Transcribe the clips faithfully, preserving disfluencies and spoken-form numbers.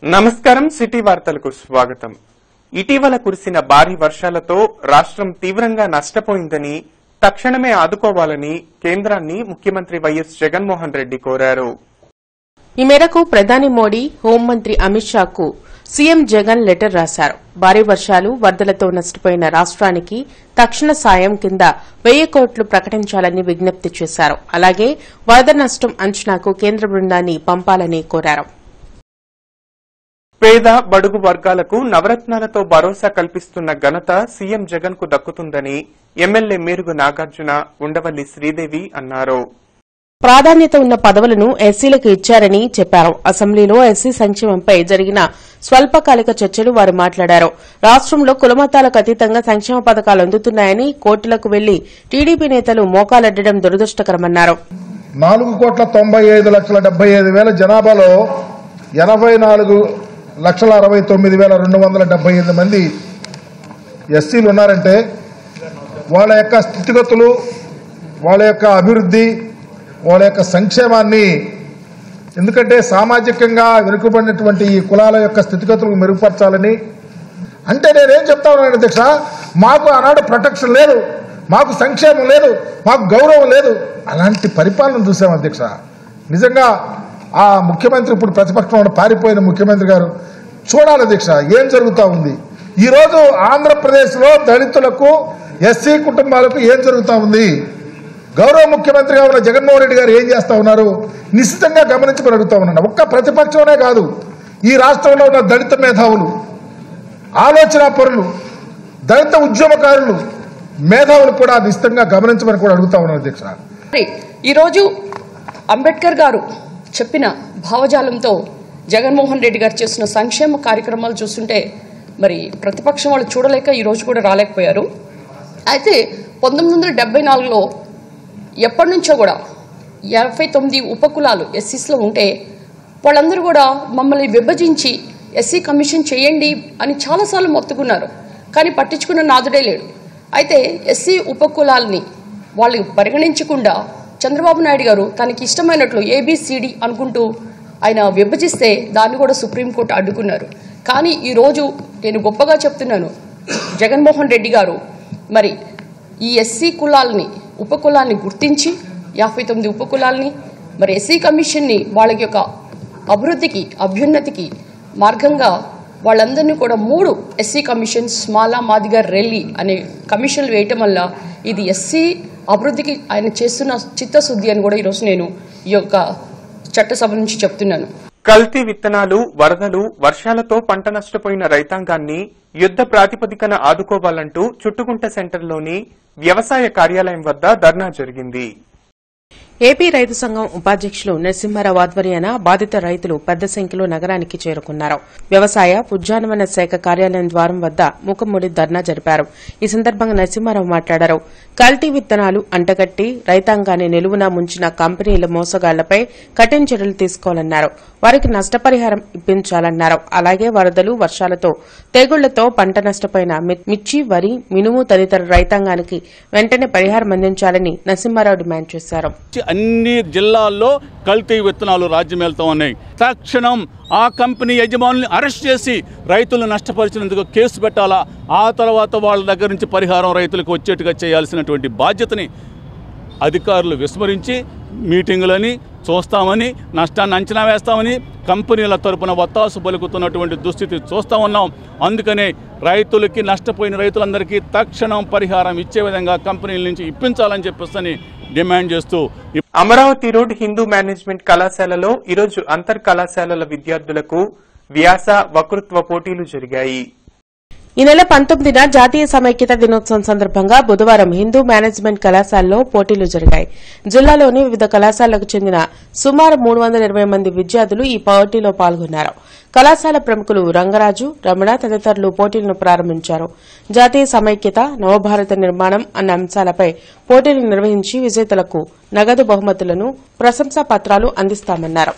నమస్కారం సిటీ వార్తలకు స్వాగతం. ఇటీవల కురిసిన భారీ వర్షాలతో రాష్ట్రం తీవ్రంగా నష్టపోయిందని తక్షణమే ఆదుకోవాలని కేంద్రాన్ని ముఖ్యమంత్రి వైఎస్ జగన్మోహన్ రెడ్డి కోరారు. ఈ మేరకు ప్రధాని మోడీ, హోంమంత్రి అమిత్ షాకు సీఎం జగన్ లెటర్ రాశారు. భారీ వర్షాలు, వరదలతో నష్టపోయిన రాష్ట్రానికి తక్షణ సాయం కింద వెయ్యి కోట్లు ప్రకటించాలని విజ్ఞప్తి చేశారు. అలాగే వరద నష్టం అంచనాకు కేంద్ర బృందాన్ని పంపాలని కోరారు. పేద బడుగు వర్గాలకు నవరత్నాలతో భరోసా కల్పిస్తున్న ఘనత సీఎం జగన్ కు దక్కుతుందని ఎమ్మెల్యే మేరుగు నాగార్జున, ఉండవల్లి శ్రీదేవి అన్నారు. ప్రాధాన్యత ఉన్న పదవులను ఎస్సీలకు ఇచ్చారని చెప్పారు. అసెంబ్లీలో ఎస్సీ సంక్షేమంపై జరిగిన స్వల్పకాలిక చర్చలు వారు మాట్లాడారు. రాష్ట్రంలో కులమతాలకు అతీతంగా సంక్షేమ పథకాలు అందుతున్నాయని, కోర్టులకు వెళ్లి టీడీపీ నేతలు మోకాలడ్డడం దురదృష్టకరమన్నారు. నాలుగు కోట్ల తొంభై ఐదు లక్షల డెబ్బై ఐదు వేల జనాభాలో ఎనభై నాలుగు లక్షల అరవై తొమ్మిది వేల రెండు వందల డెబ్బై ఎనిమిది మంది ఎస్సీలు ఉన్నారంటే వాళ్ళ యొక్క స్థితిగతులు, వాళ్ళ యొక్క అభివృద్ధి, వాళ్ళ యొక్క సంక్షేమాన్ని, ఎందుకంటే సామాజికంగా వెనుకబడినటువంటి ఈ కులాల యొక్క స్థితిగతులకు మెరుగుపరచాలని అంటే నేనేం చెప్తా ఉన్నాను అధ్యక్ష, మాకు ఆనాడు ప్రొటెక్షన్ లేదు, మాకు సంక్షేమం లేదు, మాకు గౌరవం లేదు, అలాంటి పరిపాలన చూసాం అధ్యక్ష. నిజంగా ఆ ముఖ్యమంత్రి, ఇప్పుడు ప్రతిపక్షంలో పారిపోయిన ముఖ్యమంత్రి గారు చూడాలి అధ్యక్ష ఏం జరుగుతూ ఉంది. ఈరోజు ఆంధ్రప్రదేశ్లో దళితులకు, ఎస్సీ కుటుంబాలకు ఏం జరుగుతూ ఉంది, గౌరవ ముఖ్యమంత్రిగా ఉన్న జగన్మోహన్ రెడ్డి గారు ఏం చేస్తా ఉన్నారు నిశ్చితంగా గమనించమని అడుగుతా ఉన్నాను. ఒక్క ప్రతిపక్షమే కాదు, ఈ రాష్ట్రంలో ఉన్న దళిత మేధావులు, ఆలోచన పరులు, దళిత ఉద్యమకారులు, మేధావులు కూడా నిశ్చితంగా గమనించమని కూడా అడుగుతా ఉన్నాను అధ్యక్ష. ఈరోజు అంబేద్కర్ గారు చెప్పిన భావజాలంతో జగన్మోహన్ రెడ్డి గారు చేసిన సంక్షేమ కార్యక్రమాలు చూస్తుంటే మరి ప్రతిపక్షం వాళ్ళు చూడలేక ఈరోజు కూడా రాలేకపోయారు. అయితే పంతొమ్మిది వందల డెబ్బై నాలుగులో ఎప్పటి నుంచో కూడా యాభై తొమ్మిది ఉపకులాలు ఎస్సీస్లో ఉంటే వాళ్ళందరూ కూడా మమ్మల్ని విభజించి ఎస్సీ కమిషన్ చేయండి అని చాలాసార్లు మొత్తుకున్నారు. కానీ పట్టించుకున్న నాదుడే లేడు. అయితే ఎస్సీ ఉపకులాల్ని వాళ్ళు పరిగణించకుండా చంద్రబాబు నాయుడు గారు తనకి ఇష్టమైనట్లు ఏబిసిడి అనుకుంటూ ఆయన విభజిస్తే దాన్ని కూడా సుప్రీంకోర్టు అడ్డుకున్నారు. కానీ ఈరోజు నేను గొప్పగా చెప్తున్నాను, జగన్మోహన్ రెడ్డి గారు మరి ఈ ఎస్సీ కులాలని, ఉపకులాల్ని గుర్తించి యాభై తొమ్మిది ఉపకులాల్ని మరి ఎస్సీ కమిషన్ని వాళ్ళకి యొక్క అభివృద్ధికి, అభ్యున్నతికి మార్గంగా వాళ్ళందరినీ కూడా మూడు ఎస్సీ కమిషన్స్, మాలా, మాదిగ, రెల్లి అనే కమిషన్లు వేయటం వల్ల ఇది ఎస్సీ అభివృద్ధికి ఆయన చేస్తున్న చిత్తశుద్ధి అని కూడా ఈరోజు నేను ఈ యొక్క చట్టసభ నుంచి చెప్తున్నాను. కల్తీ విత్తనాలు, వరదలు, వర్షాలతో పంట నష్టపోయిన రైతాంగాన్ని యుద్ధ ప్రాతిపదికన ఆదుకోవాలంటూ చుట్టుకుంట సెంటర్లోని వ్యవసాయ కార్యాలయం వద్ద ధర్నా జరిగింది. ఏపీ రైతు సంఘం ఉపాధ్యకులు నరసింహారావు ఆధ్వర్యాన బాధిత రైతులు పెద్ద సంఖ్యలో నగరానికి చేరుకున్నారు. వ్యవసాయ, ఉద్యానవన శాఖ కార్యాలయం ద్వారం వద్ద ముఖముడి ధర్నా జరిపారు. ఈ సందర్భంగా నరసింహారావు మాట్లాడారు. కల్తీ విత్తనాలు అంటగట్టి రైతాంగాన్ని నిలువునా ముంచిన కంపెనీల మోసగాళ్లపై కఠిన చర్యలు తీసుకోవాలన్నారు. వారికి నష్టపరిహారం ఇప్పించాలన్నారు. అలాగే వరదలు, వర్షాలతో, తెగుళ్లతో పంట నష్టపోయిన మిర్చి, వరి, మినుము తదితర రైతాంగానికి వెంటనే పరిహారం అందించాలని నరసింహారావు డిమాండ్ చేశారు. అన్ని జిల్లాల్లో కల్తీ విత్తనాలు రాజ్యమేలుతూ ఉన్నాయి. తక్షణం ఆ కంపెనీ యజమానుల్ని అరెస్ట్ చేసి రైతులను నష్టపరిచినందుకు కేసు పెట్టాలా. ఆ తర్వాత వాళ్ళ దగ్గర నుంచి పరిహారం రైతులకు వచ్చేట్టుగా చేయాల్సినటువంటి బాధ్యతని అధికారులు విస్మరించి మీటింగులని చూస్తామని, నష్టాన్ని అంచనా వేస్తామని కంపెనీల తరపున వత్తాసు పలుకుతున్నటువంటి దుస్థితి చూస్తూ ఉన్నాం. అందుకనే రైతులకి, నష్టపోయిన రైతులందరికీ తక్షణం పరిహారం ఇచ్చే విధంగా కంపెనీల నుంచి ఇప్పించాలని చెప్పేసి డిమాండ్ చేస్తూ అమరావతి రోడ్ హిందూ మేనేజ్మెంట్ కళాశాలలో ఈరోజు అంతర్ కళాశాలల విద్యార్థులకు వ్యాస, వక్తృత్వ పోటీలు జరిగాయి. ఈ నెల పంతొమ్మిదిన జాతీయ సమైక్యత దినోత్సవం సందర్భంగా బుధవారం హిందూ మేనేజ్మెంట్ కళాశాలలో పోటీలు జరిగాయి. జిల్లాలోని వివిధ కళాశాలకు చెందిన సుమారు మూడు వందల ఇరవై మంది విద్యార్థులు ఈ పోటీలో పాల్గొన్నారు. కళాశాల ప్రముఖులు రంగరాజు, రమణ తదితరులు పోటీలను ప్రారంభించారు. జాతీయ సమైక్యత, నవభారత నిర్మాణం అన్న అంశాలపై పోటీలు నిర్వహించి విజేతలకు నగదు బహుమతులను, ప్రశంసా పత్రాలు అందిస్తామన్నారు.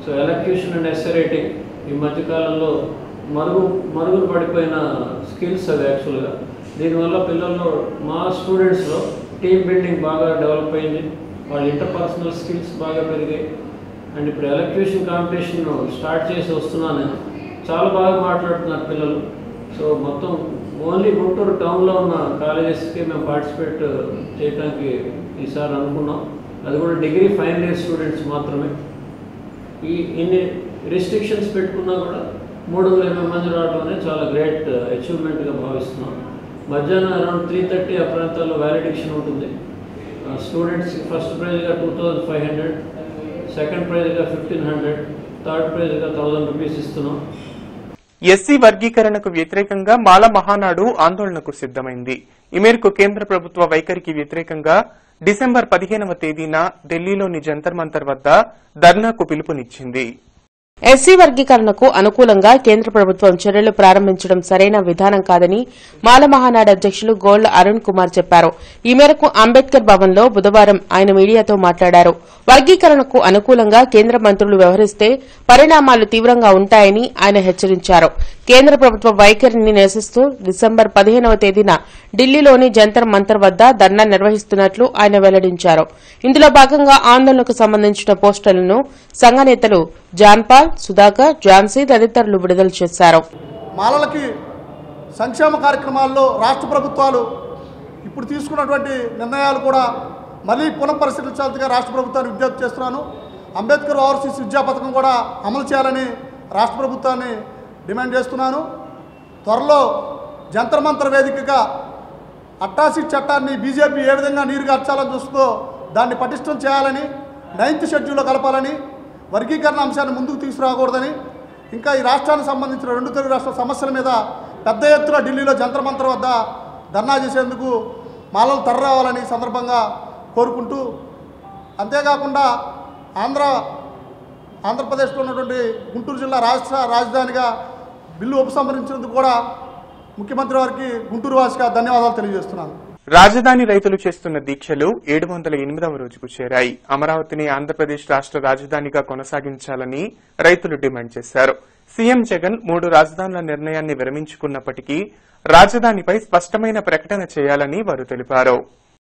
మరుగు మరుగులు పడిపోయిన స్కిల్స్ అవి యాక్చువల్గా. దీనివల్ల పిల్లల్లో, మా స్టూడెంట్స్లో టీమ్ బిల్డింగ్ బాగా డెవలప్ అయింది, వాళ్ళ ఇంటర్పర్సనల్ స్కిల్స్ బాగా పెరిగాయి. అండ్ ఇప్పుడు ఎలక్ట్రీషియన్ కాంపిటీషన్ స్టార్ట్ చేసి వస్తున్నాను నేను. చాలా బాగా మాట్లాడుతున్నారు పిల్లలు. సో మొత్తం ఓన్లీ గుంటూరు టౌన్లో ఉన్న కాలేజెస్కి మేము పార్టిసిపేట్ చేయడానికి ఈసారి అనుకున్నాం. అది కూడా డిగ్రీ ఫైనల్ ఇయర్ స్టూడెంట్స్ మాత్రమే. ఈ ఇన్ని రిస్ట్రిక్షన్స్ పెట్టుకున్నా కూడా మూడు వందల ఇరవై మంది రావడం అనేది చాలా గ్రేట్ అచీవ్మెంట్గా భావిస్తున్నాం. మధ్యాహ్నం అరౌండ్ త్రీ థర్టీ ఆ ప్రాంతాల్లో వ్యాలిడిక్షన్ ఉంటుంది. స్టూడెంట్స్కి ఫస్ట్ ప్రైజ్గా two thousand five hundred, second ప్రైజ్గా ఫిఫ్టీన్ హండ్రెడ్, థర్డ్ ప్రైజ్గా థౌజండ్ రూపీస్ ఇస్తున్నాం. ఎస్సీ వర్గీకరణకు వ్యతిరేకంగా మాల మహానాడు ఆందోళనకు సిద్దమైంది. ఈ మేరకు కేంద్ర ప్రభుత్వ వైఖరికి వ్యతిరేకంగా డిసెంబర్ పదిహేనవ తేదీన ఢిల్లీలోని జంతర్ మంతర్ వద్ద ధర్నాకు పిలుపునిచ్చింది. ఎస్సీ వర్గీకరణకు అనుకూలంగా కేంద్ర ప్రభుత్వం చర్యలు ప్రారంభించడం సరైన విధానం కాదని మాల మహానాడు అధ్యకులు గోళ్ల అరుణ్ కుమార్ చెప్పారు. ఈ మేరకు అంబేద్కర్ భవన్లో బుధవారం ఆయన మీడియాతో మాట్లాడారు. వర్గీకరణకు అనుకూలంగా కేంద్ర మంత్రులు వ్యవహరిస్తే పరిణామాలు తీవ్రంగా ఉంటాయని ఆయన హెచ్చరించారు. కేంద్ర ప్రభుత్వ వైఖరిని నిరసిస్తూ డిసెంబర్ పదిహేనవ తేదీన ఢిల్లీలోని జంతర్ మంతర్ వద్ద ధర్నా నిర్వహిస్తున్నట్లు ఆయన వెల్లడించారు. ఇందులో భాగంగా ఆందోళనకు సంబంధించిన పోస్టర్లను సంఘ నేతలు జాన్పాల్, సుధాకర్, ఝాన్సీ తదితరులు విడుదల చేశారు. మాలలకి సంక్షేమ కార్యక్రమాల్లో రాష్ట్ర ప్రభుత్వాలు ఇప్పుడు తీసుకున్నటువంటి నిర్ణయాలు కూడా మళ్లీ పునఃపరిశీలించాల్సిగా రాష్ట్ర ప్రభుత్వాన్ని విజ్ఞప్తి చేస్తున్నాను. అంబేద్కర్ ఓవర్సీస్ విద్యా పథకం కూడా అమలు చేయాలని రాష్ట్ర ప్రభుత్వాన్ని డిమాండ్ చేస్తున్నాను. త్వరలో జంతర్ మంతర్ వేదికగా అట్టాసీ చట్టాన్ని బీజేపీ ఏ విధంగా నీరుగార్చాలని చూస్తుందో దాన్ని పటిష్టం చేయాలని, నైన్త్ షెడ్యూల్లో కలపాలని, వర్గీకరణ అంశాన్ని ముందుకు తీసుకురాకూడదని, ఇంకా ఈ రాష్ట్రానికి సంబంధించిన రెండు తెలుగు రాష్ట్రాల సమస్యల మీద పెద్ద ఎత్తున ఢిల్లీలో జంతర్ మంతర్ వద్ద ధర్నా చేసేందుకు మాలలు తరలిరావాలని సందర్భంగా కోరుకుంటూ, అంతేకాకుండా ఆంధ్ర ఆంధ్రప్రదేశ్లో ఉన్నటువంటి గుంటూరు జిల్లా రాష్ట్ర రాజధానిగా బిల్లు ఉపసంహరించినందుకు కూడా ముఖ్యమంత్రి వారికి గుంటూరు వాసిగా ధన్యవాదాలు తెలియజేస్తున్నాను. రాజధాని రైతులు చేస్తున్న దీక్షలు ఏడు వందల ఎనిమిదవ రోజుకు చేరాయి. అమరావతిని ఆంధ్రప్రదేశ్ రాష్ట్ర రాజధానిగా కొనసాగించాలని రైతులు డిమాండ్ చేశారు. సీఎం జగన్ మూడు రాజధానుల నిర్ణయాన్ని విరమించుకున్నప్పటికీ రాజధానిపై స్పష్టమైన ప్రకటన చేయాలని వారు తెలిపారు.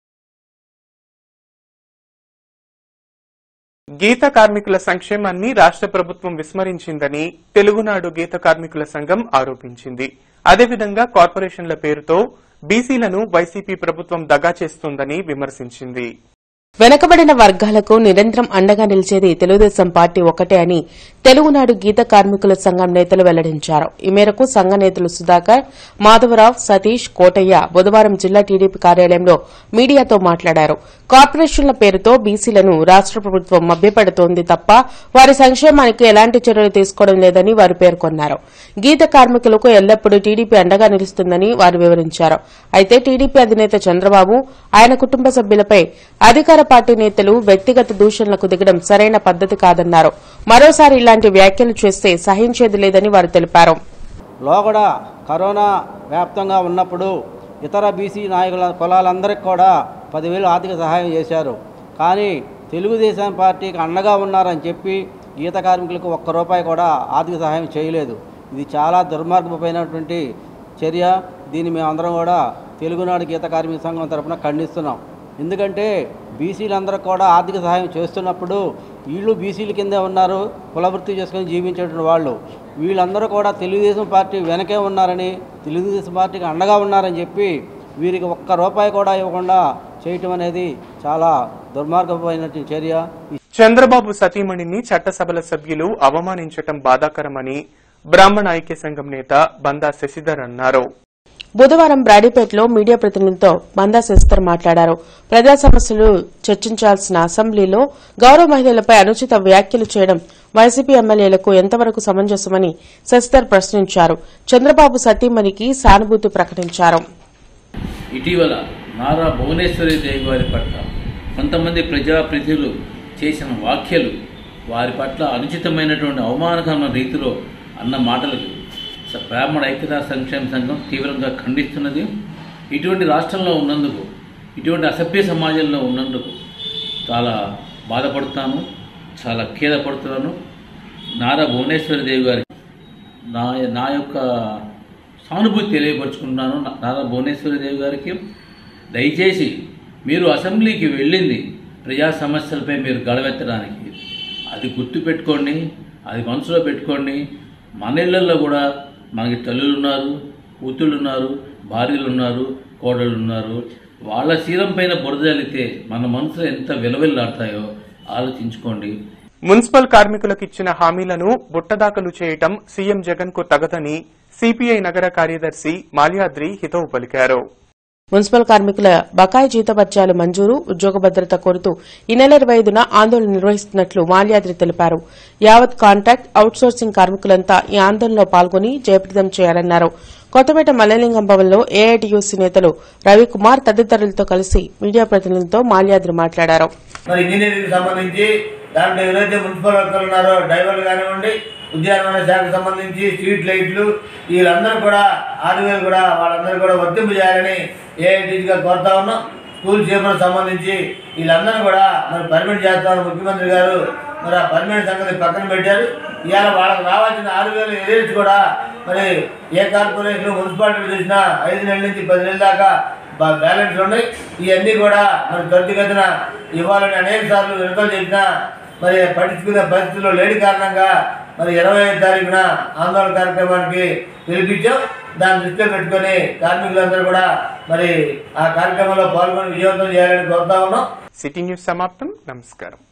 గీత కార్మికుల సంక్షేమాన్ని రాష్ట్ర ప్రభుత్వం విస్మరించిందని తెలుగునాడు గీత కార్మికుల సంఘం ఆరోపించింది. అదేవిధంగా కార్పొరేషన్ల పేరుతో బీసీలను వైసీపీ ప్రభుత్వం దగా చేస్తోందని విమర్శించింది. వెనకబడిన వర్గాలకు నిరంతరం అండగా నిలిచేది తెలుగుదేశం పార్టీ ఒకటే అని తెలుగునాడు గీత కార్మికుల సంఘం నేతలు వెల్లడించారు. ఈ మేరకు సంఘ నేతలు సుధాకర్, మాధవరావు, సతీష్, కోటయ్య బుధవారం జిల్లా టీడీపీ కార్యాలయంలో మీడియాతో మాట్లాడారు. కార్పొరేషన్ల పేరుతో బీసీలను రాష్ట్ర ప్రభుత్వం మభ్యపెడుతోంది తప్ప వారి సంక్షేమానికి ఎలాంటి చర్యలు తీసుకోవడం లేదని వారు పేర్కొన్నారు. గీత కార్మికులకు ఎల్లప్పుడూ టీడీపీ అండగా నిలుస్తుందని వారు వివరించారు. అయితే టీడీపీ అధినేత చంద్రబాబు, ఆయన కుటుంబ సభ్యులపై అధికార పార్టీ నేతలు వ్యక్తిగత దూషణలకు దిగడం సరైన పద్దతి కాదన్నారు. మరోసారి ఇలాంటి వ్యాఖ్యలు చేస్తే సహించేది లేదని వారు తెలిపారు. లోగడ కరోనా వ్యాప్తంగా ఉన్నప్పుడు ఇతర బీసీ నాయకుల కులాలందరికీ కూడా పదివేలు ఆర్థిక సహాయం చేశారు. కానీ తెలుగుదేశం పార్టీకి అండగా ఉన్నారని చెప్పి గీత కార్మికులకు ఒక్క రూపాయి కూడా ఆర్థిక సహాయం చేయలేదు. ఇది చాలా దుర్మార్గమైనటువంటి చర్య. దీన్ని మేమందరం కూడా తెలుగునాడు గీత కార్మిక సంఘం తరఫున ఖండిస్తున్నాం. ఎందుకంటే బీసీలందరూ కూడా ఆర్థిక సహాయం చేస్తున్నప్పుడు వీళ్ళు బీసీల కిందే ఉన్నారు, కులవృత్తి చేసుకొని జీవించేటువంటి వాళ్ళు. వీళ్ళందరూ కూడా తెలుగుదేశం పార్టీ వెనకే ఉన్నారని, తెలుగుదేశం పార్టీకి అండగా ఉన్నారని చెప్పి వీరికి ఒక్క రూపాయి కూడా ఇవ్వకుండా చేయటం అనేది చాలా దుర్మార్గమైన చర్య. చంద్రబాబు సతీమణిని చట్టసభల సభ్యులు అవమానించటం బాధాకరమని బ్రాహ్మణ ఐక్య సంఘం నేత బందా శశిధర్ అన్నారు. బుధవారం బ్రాడీపేటలో మీడియా ప్రతినిధులతో బందా శశిధర్ మాట్లాడారు. ప్రజా సమస్యలు చర్చించాల్సిన అసెంబ్లీలో గౌరవ మహిళలపై అనుచిత వ్యాఖ్యలు చేయడం వైసీపీ ఎమ్మెల్యేలకు ఎంతవరకు సమంజసమని శశిధర్ ప్రశ్నించారు. చంద్రబాబు సతీమణికి సానుభూతి ప్రకటించారు. ఇటీవల నారా భువనేశ్వరి దేవి వారి పట్ల కొంతమంది ప్రజాప్రతినిధులు చేసిన వ్యాఖ్యలు వారి పట్ల అనుచితమైనటువంటి అవమానకరమైన రీతిలో అన్న మాటలకు బ్రాహ్మణ ఐక్యతా సంక్షేమ సంఘం తీవ్రంగా ఖండిస్తున్నది. ఇటువంటి రాష్ట్రంలో ఉన్నందుకు, ఇటువంటి అసభ్య సమాజంలో ఉన్నందుకు చాలా బాధపడుతాను, చాలా ఖేదపడుతున్నాను. నారా భువనేశ్వరి దేవి గారికి నా నా యొక్క సానుభూతి తెలియపరుచుకుంటున్నాను. నారా భువనేశ్వరి దేవి గారికి దయచేసి మీరు అసెంబ్లీకి వెళ్ళింది ప్రజా సమస్యలపై మీరు గళవెత్తడానికి. అది గుర్తుపెట్టుకోండి, అది మనసులో పెట్టుకోండి. మన ఇళ్లలో కూడా మనకి తల్లులు ఉన్నారు, కూతుళ్ళు ఉన్నారు, భార్యలు ఉన్నారు, కోడళ్ళు ఉన్నారు. వాళ్ళ శీలం పైన బురద జల్లితే మన మనసులో ఎంత విలవిల్లాడతాయో ఆలోచించుకోండి. మున్సిపల్ కార్మికులకు ఇచ్చిన హామీలను బుట్టదాఖలు చేయటం సీఎం జగన్ కు తగదని సిపిఐ నగర కార్యదర్శి మాల్యాద్రి హితవు పలికారు. మున్సిపల్ కార్మికుల బకాయి జీతభత్యాలు మంజూరు, ఉద్యోగ భద్రత కోరుతూ ఈ నెల ఇరవై ఐదున ఆందోళన నిర్వహిస్తున్నట్లు మాల్యాద్రి తెలిపారు. యావత్ కాంట్రాక్ట్ అవుట్సోర్సింగ్ కార్మికులంతా ఈ ఆందోళనలో పాల్గొని జయప్రదం చేయాలన్నారు. కొత్తపేట మల్లెలింగం భవన్లో ఏఐటీయూసీ నేతలు రవికుమార్ తదితరులతో కలిసి మీడియా ప్రతినిధులతో మాల్యాద్రి మాట్లాడారు. దాంట్లో ఎవరైతే మున్సిపల్ వర్కర్లు ఉన్నారో డ్రైవర్లు కానివ్వండి, ఉద్యానవన శాఖకు సంబంధించి స్ట్రీట్ లైట్లు వీళ్ళందరూ కూడా ఆరు వేలు కూడా వాళ్ళందరూ కూడా వర్తింపు చేయాలని ఏఐటీగా కోరుతా ఉన్నాం. స్కూల్ చీఫ్లకు సంబంధించి వీళ్ళందరూ కూడా మరి పర్మిట్ చేస్తామని ముఖ్యమంత్రి గారు మరి ఆ పర్మిట్ సంగతి పక్కన పెట్టారు. ఇవాళ వాళ్ళకి రావాల్సిన ఆరు వేల ఏరియర్స్ కూడా మరి ఏ కార్పొరేషన్ మున్సిపాలిటీ చూసినా ఐదు నెలల నుంచి పది నెలల దాకా బ్యాలెన్స్ ఉన్నాయి. ఇవన్నీ కూడా మరి త్వరితగతిన ఇవ్వాలని అనేక సార్లు వినతలు చెప్పినా మరి పట్టించుకునే పరిస్థితుల్లో లేని కారణంగా మరి ఇరవై ఐదు తారీఖున ఆందోళన కార్యక్రమానికి పిలిపించాం. దాన్ని దృష్టిలో పెట్టుకుని కార్మికులందరూ కూడా మరి ఆ కార్యక్రమంలో పాల్గొని విజయవంతం చేయాలని కోరుతా ఉన్నాం. సిటీ న్యూస్ సమాప్తం. నమస్కారం.